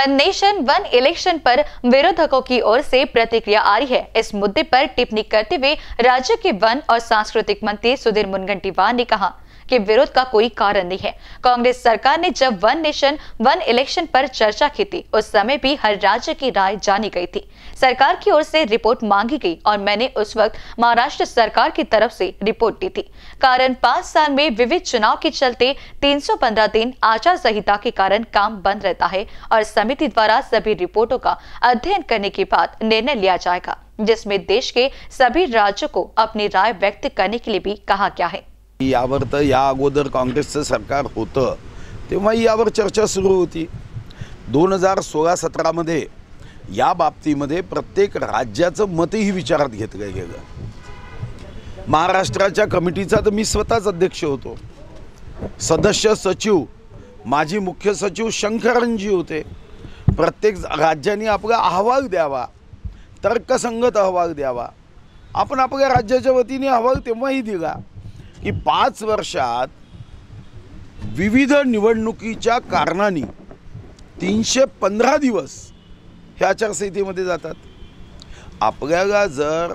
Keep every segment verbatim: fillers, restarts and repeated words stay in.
One nation one election पर विरोधकों की ओर से प्रतिक्रिया आ रही है। इस मुद्दे पर टिप्पणी करते हुए राज्य के वन और सांस्कृतिक मंत्री सुधीर मुनगंटीवार ने कहा कि विरोध का कोई कारण नहीं है। कांग्रेस सरकार ने जब वन नेशन वन इलेक्शन पर चर्चा की थी, उस समय भी हर राज्य की राय जानी गई थी। सरकार की ओर से रिपोर्ट मांगी गई और मैंने उस वक्त महाराष्ट्र सरकार की तरफ से रिपोर्ट दी थी। कारण पांच साल में विविध चुनाव के चलते तीन सौ पंद्रह दिन आचार संहिता के कारण काम बंद रहता है और समिति द्वारा सभी रिपोर्टों का अध्ययन करने के बाद निर्णय लिया जाएगा, जिसमें देश के सभी राज्यों को अपनी राय व्यक्त करने के लिए भी कहा गया है। यावर तर या अगोदर काँग्रेसचं सरकार होतं तेव्हा यावर चर्चा सुरू होती। दोन हजार सोळा सतरामध्ये या बाबतीमध्ये प्रत्येक राज्याचं मतही विचारात घेतलं गेलं। महाराष्ट्राच्या कमिटीचा तर मी स्वतःच अध्यक्ष होतो। सदस्य सचिव माजी मुख्य सचिव शंकरनजी होते। प्रत्येक राज्याने आपला अहवाल द्यावा, तर्कसंगत अहवाल द्यावा। आपण आपल्या राज्याच्या वतीने अहवाल तेव्हाही दिला की पाच वर्षात विविध निवडणुकीच्या कारणांनी तीनशे पंधरा दिवस ह्या आचारसंहितेमध्ये जातात। आपल्याला जर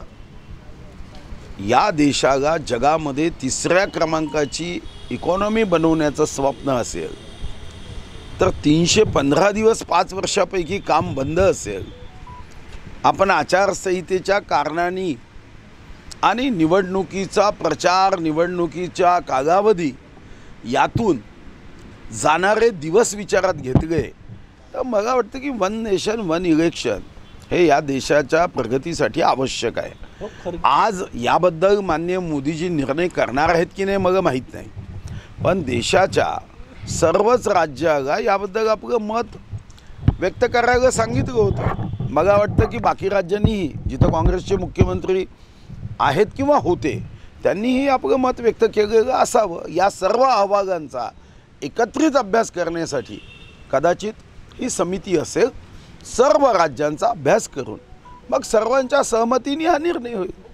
या देशाला जगामध्ये तिसऱ्या क्रमांकाची इकॉनॉमी बनवण्याचं स्वप्न असेल तर तीनशे पंधरा दिवस पाच वर्षापैकी काम बंद असेल। आपण आचारसंहितेच्या कारणांनी आणि निवडणुकीचा प्रचार निवडणुकीचा कालावधी यातून जाणारे दिवस विचारात घेतले तर मला वाटतं की वन नेशन वन इलेक्शन हे या देशाच्या प्रगतीसाठी आवश्यक आहे। आज याबद्दल माननीय मोदीजी निर्णय करणार आहेत की नाही मला माहीत नाही, पण देशाच्या सर्वच राज्याला याबद्दल आपलं मत व्यक्त करायला सांगितलं होतं। मला वाटतं की बाकी राज्यांनीही जिथं काँग्रेसचे मुख्यमंत्री आहेत किंवा होते त्यांनीही आपलं मत व्यक्त केलेलं असावं। या सर्व अहवालांचा एकत्रित अभ्यास करण्यासाठी कदाचित ही समिती असेल। सर्व राज्यांचा अभ्यास करून मग सर्वांच्या सहमतीने हा निर्णय होईल।